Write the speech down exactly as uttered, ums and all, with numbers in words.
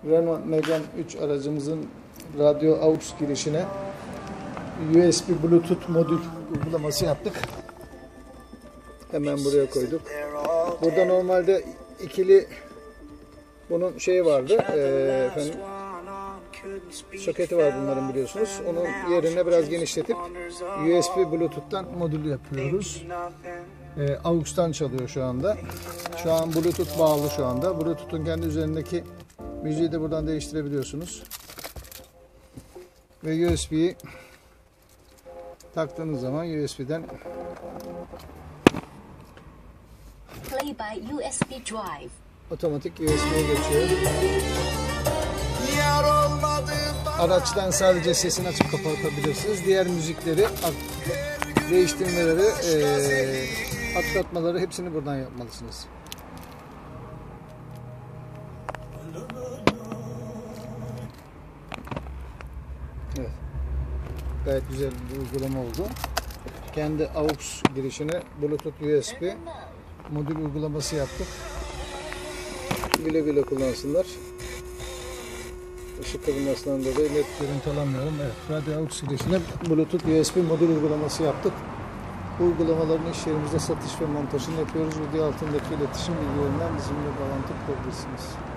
Renault Megane üç aracımızın radyo aux girişine U S B Bluetooth modül uygulaması yaptık. Hemen buraya koyduk. Burada normalde ikili bunun şeyi vardı. E, efendim, soketi var bunların, biliyorsunuz. Onun yerine biraz genişletip U S B Bluetooth'tan modül yapıyoruz. E, aux'tan çalıyor şu anda. Şu an Bluetooth bağlı şu anda. Bluetooth'un kendi üzerindeki müziği de buradan değiştirebiliyorsunuz. Ve U S B'yi taktığınız zaman U S B'den Play by U S B drive. otomatik U S B'ye geçiyor. Araçtan sadece sesini açıp kapatabilirsiniz. Diğer müzikleri, değiştirmeleri, e, atlatmaları hepsini buradan yapmalısınız. Evet. Gayet güzel bir uygulama oldu. Kendi aux girişine Bluetooth U S B modül uygulaması yaptık. Güle güle kullansınlar. Işık kırılmasından dolayı net görüntü alamıyorum. Evet, radyo aux girişine Bluetooth U S B modül uygulaması yaptık. Bu uygulamaların iş yerimizde satış ve montajını yapıyoruz. Video altındaki iletişim bilgilerinden bizimle bağlantı kurabilirsiniz.